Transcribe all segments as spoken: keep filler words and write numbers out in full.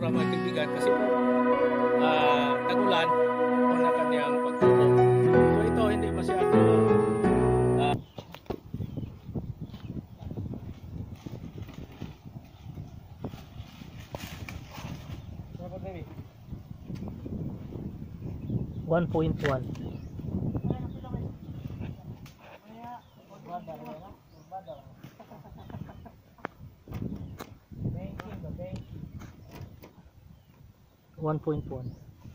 sobra mga kaibigan kasi po uh, tag-ulan o na kanyang pagtubo. So ito hindi masyado uh, one point one. one point one.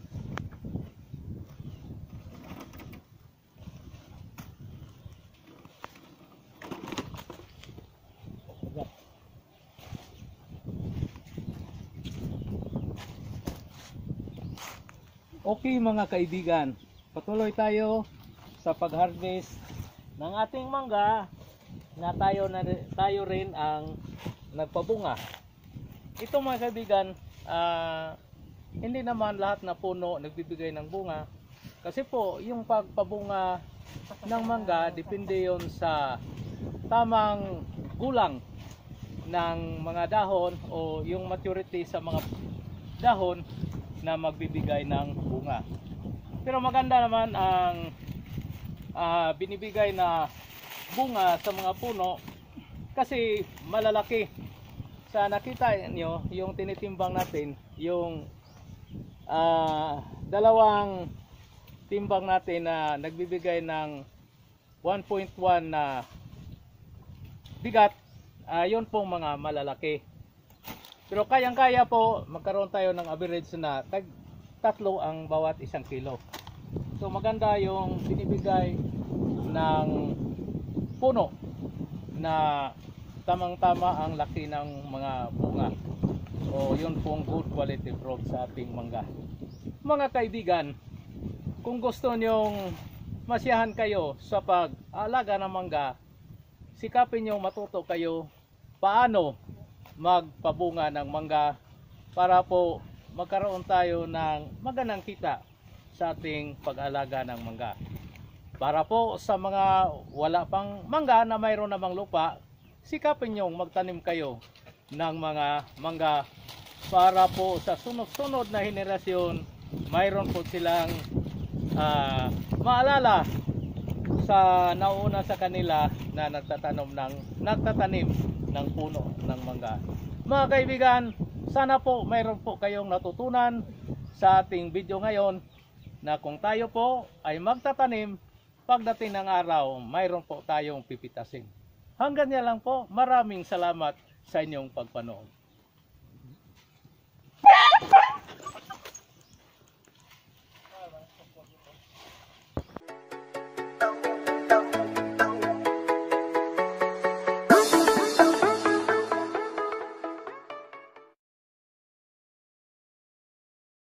Okay mga kaibigan, patuloy tayo sa pag-harvest ng ating mangga na tayo na tayo rin ang nagpabunga. Ito mga kaibigan, uh, hindi naman lahat na puno nagbibigay ng bunga kasi po yung pagpabunga ng mangga depende yon sa tamang gulang ng mga dahon o yung maturity sa mga dahon na magbibigay ng bunga. Pero maganda naman ang uh, binibigay na bunga sa mga puno kasi malalaki. Sa nakita nyo yung tinitimbang natin, yung uh, dalawang timbang natin na nagbibigay ng one point one na bigat, uh, yun pong mga malalaki. Pero kayang-kaya po magkaroon tayo ng average na tag tatlo ang bawat isang kilo. So maganda yung binibigay ng puno na tamang-tama ang laki ng mga bunga. O yun pong good quality fruit sa ating mangga. Mga kaibigan, kung gusto nyong masiyahan kayo sa pag-aalaga ng mangga, sikapin nyo matuto kayo paano magpabunga ng mangga para po magkaroon tayo ng magandang kita sa ating pag-alaga ng mangga. Para po sa mga wala pang mangga na mayroon namang lupa, sikapin nyong magtanim kayo ng mga mangga para po sa sunod-sunod na henerasyon mayroon po silang uh, maalala sa nauna sa kanila na nagtatanim ng nagtatanim ng puno ng mangga. Mga kaibigan, sana po mayroon po kayong natutunan sa ating video ngayon na kung tayo po ay magtatanim, pagdating ng araw mayroon po tayong pipitasin. Hanggang niya lang po. Maraming salamat sa inyong pagpanood.